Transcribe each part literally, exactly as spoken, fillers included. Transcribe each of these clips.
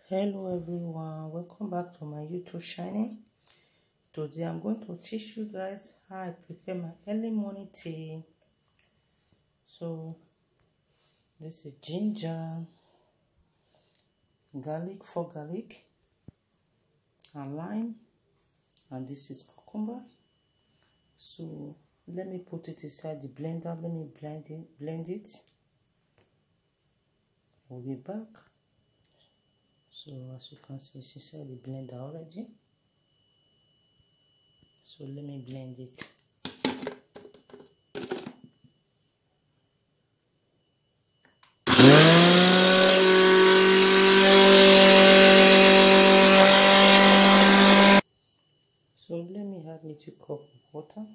Hello everyone, welcome back to my YouTube channel. Today I'm going to teach you guys how I prepare my early morning tea. So this is ginger, garlic, for garlic and lime, and this is cucumber. So let me put it inside the blender. Let me blend it blend it We'll be back. So as you can see, it's inside the blender already. So let me blend it. So let me add little cup of water.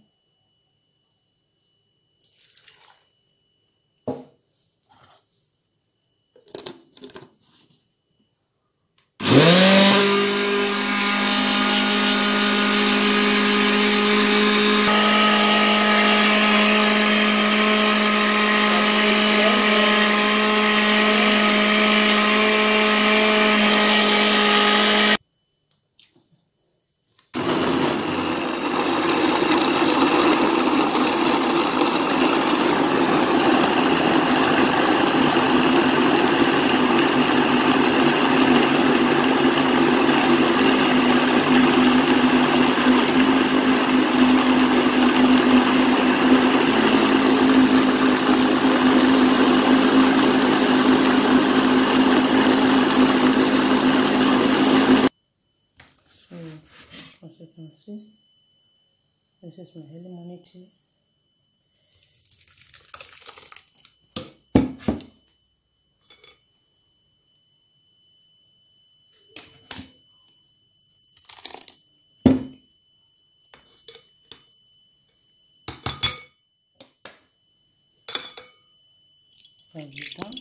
As you can see, this is my early morning tea. And it's done.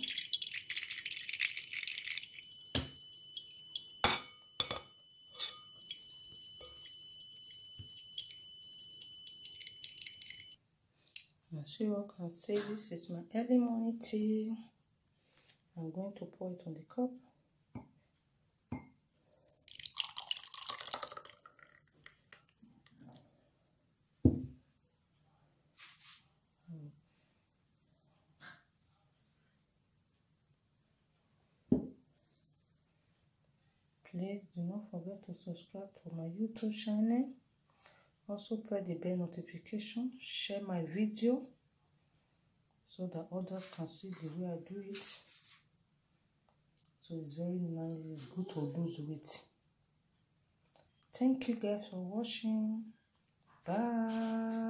As you all can see, this is my early morning tea. I'm going to pour it on the cup. Please do not forget to subscribe to my YouTube channel. Also press the bell notification. Share my video so that others can see the way I do it. So it's very nice. It's good to lose weight. Thank you guys for watching. Bye.